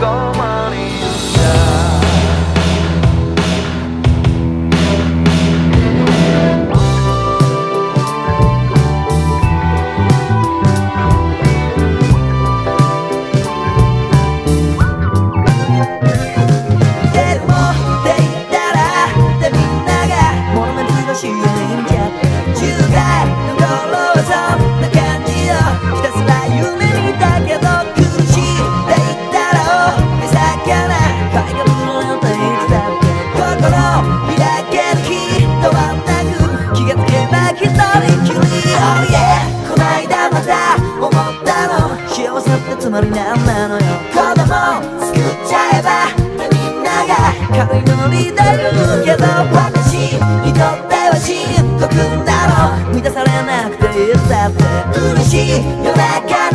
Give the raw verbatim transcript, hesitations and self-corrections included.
共にいるんだつまりなんなのよ子供作っちゃえばみんなが軽いノリで言うけど私にとっては深刻だろ満たされなくていいだって嬉しい夜中